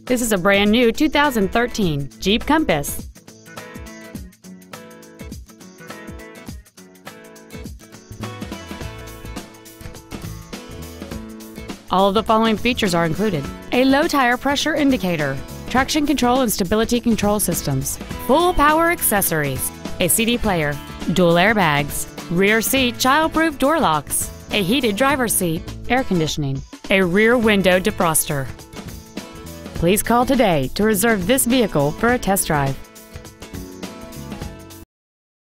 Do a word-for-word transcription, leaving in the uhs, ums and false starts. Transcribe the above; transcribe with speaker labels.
Speaker 1: This is a brand new two thousand thirteen Jeep Compass. All of the following features are included: a low tire pressure indicator, traction control and stability control systems, full power accessories, a C D player, dual airbags, rear seat child-proof door locks, a heated driver's seat, air conditioning, a rear window defroster. Please call today to reserve this vehicle for a test drive.